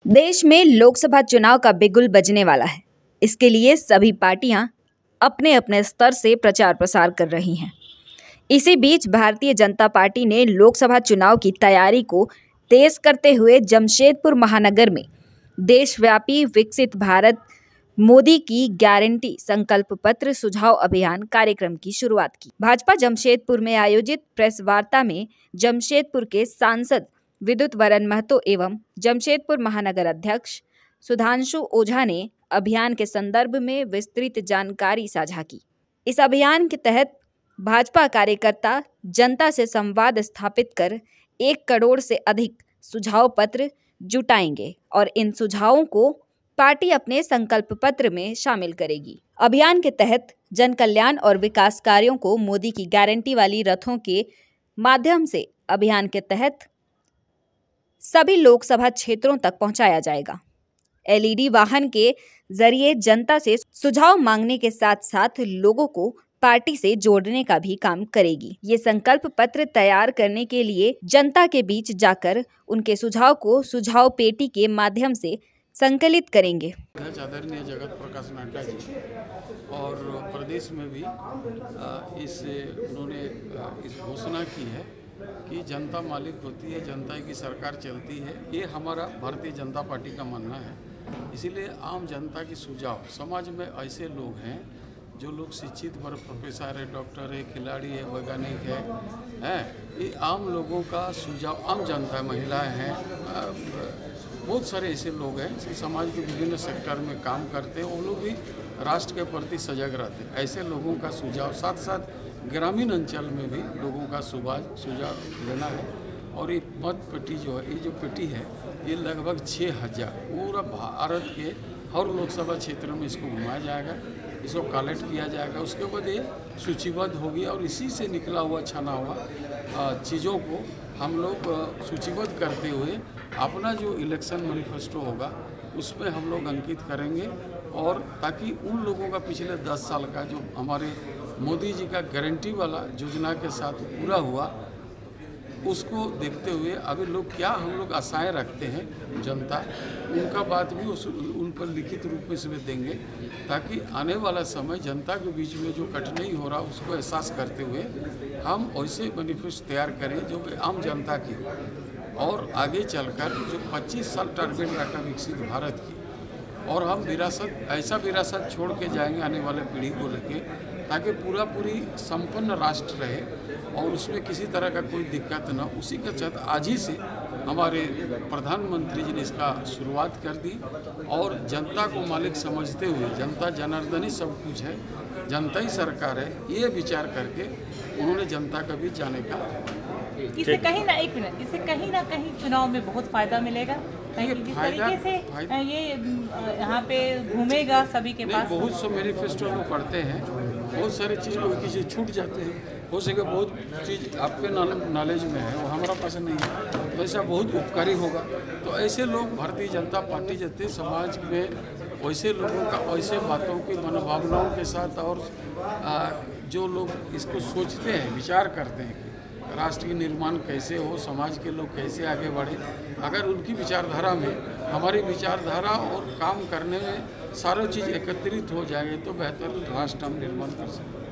देश में लोकसभा चुनाव का बिगुल बजने वाला है। इसके लिए सभी पार्टियां अपने अपने स्तर से प्रचार प्रसार कर रही हैं। इसी बीच भारतीय जनता पार्टी ने लोकसभा चुनाव की तैयारी को तेज करते हुए जमशेदपुर महानगर में देशव्यापी विकसित भारत मोदी की गारंटी संकल्प पत्र सुझाव अभियान कार्यक्रम की शुरुआत की। भाजपा जमशेदपुर में आयोजित प्रेस वार्ता में जमशेदपुर के सांसद विद्युत वरण महतो एवं जमशेदपुर महानगर अध्यक्ष सुधांशु ओझा ने अभियान के संदर्भ में विस्तृत जानकारी साझा की। इस अभियान के तहत भाजपा कार्यकर्ता जनता से संवाद स्थापित कर 1 करोड़ से अधिक सुझाव पत्र जुटाएंगे और इन सुझावों को पार्टी अपने संकल्प पत्र में शामिल करेगी। अभियान के तहत जन कल्याण और विकास कार्यों को मोदी की गारंटी वाली रथों के माध्यम से अभियान के तहत सभी लोकसभा क्षेत्रों तक पहुंचाया जाएगा। एलईडी वाहन के जरिए जनता से सुझाव मांगने के साथ साथ लोगों को पार्टी से जोड़ने का भी काम करेगी। ये संकल्प पत्र तैयार करने के लिए जनता के बीच जाकर उनके सुझाव को सुझाव पेटी के माध्यम से संकलित करेंगे। आदरणीय जगत प्रकाश नड्डा जी और प्रदेश में भी उन्होंने इस घोषणा की है कि जनता मालिक होती है, जनता की सरकार चलती है। ये हमारा भारतीय जनता पार्टी का मानना है। इसीलिए आम जनता की सुझाव, समाज में ऐसे लोग हैं जो लोग शिक्षित वर्ग, प्रोफेसर है, डॉक्टर है, खिलाड़ी है, वैज्ञानिक है, ये आम लोगों का सुझाव, आम जनता, महिलाएं हैं, बहुत सारे ऐसे लोग हैं समाज के विभिन्न सेक्टर में काम करते हैं। वो लोग भी राष्ट्र के प्रति सजग रहते हैं। ऐसे लोगों का सुझाव, साथ साथ ग्रामीण अंचल में भी लोगों का सुझाव लेना है। और ये मत पेटी जो है, ये जो पेटी है, ये लगभग 6000 पूरा भारत के हर लोकसभा क्षेत्र में इसको घुमाया जाएगा, इसको कलेक्ट किया जाएगा। उसके बाद ये सूचीबद्ध होगी और इसी से निकला हुआ, छना हुआ चीज़ों को हम लोग सूचीबद्ध करते हुए अपना जो इलेक्शन मैनिफेस्टो होगा उसमें हम लोग अंकित करेंगे। और ताकि उन लोगों का पिछले 10 साल का जो हमारे मोदी जी का गारंटी वाला योजना के साथ पूरा हुआ, उसको देखते हुए अभी लोग क्या हम लोग आशाएं रखते हैं जनता, उनका बात भी उन पर लिखित रूप में इसमें देंगे, ताकि आने वाला समय जनता के बीच में जो कठिनाई हो रहा उसको एहसास करते हुए हम ऐसे मैनिफेस्टो तैयार करें जो कि आम जनता की और आगे चलकर जो 25 साल टारगेट रखा विकसित भारत की, और हम ऐसा विरासत छोड़ के जाएंगे आने वाले पीढ़ी को लेके, ताकि पूरी संपन्न राष्ट्र रहे और उसमें किसी तरह का कोई दिक्कत न। उसी के तहत आज ही से हमारे प्रधानमंत्री जी ने इसका शुरुआत कर दी और जनता को मालिक समझते हुए, जनता जनार्दन ही सब कुछ है, जनता ही सरकार है, ये विचार करके उन्होंने जनता का बीच जाने का। इससे कहीं ना कहीं चुनाव में बहुत फायदा मिलेगा, जिस तरीके से ये यहाँ पे घूमेगा सभी के पास। बहुत से मैनिफेस्टो लोग पढ़ते हैं, बहुत सारी चीज़ लोग की चीज़ छूट जाते हैं। हो सके बहुत चीज़ आपके नॉलेज में है, वो हमारा पास नहीं है, तो ऐसा बहुत उपकारी होगा। तो ऐसे लोग भारतीय जनता पार्टी जैसे समाज में वैसे लोगों का, ऐसे बातों की मनोभावनाओं के साथ, और जो लोग इसको सोचते हैं, विचार करते हैं कि राष्ट्र की निर्माण कैसे हो, समाज के लोग कैसे आगे बढ़े, अगर उनकी विचारधारा में हमारी विचारधारा और काम करने में सारी चीज़ एकत्रित हो जाएगी तो बेहतर राष्ट्र हम निर्माण कर सकते हैं।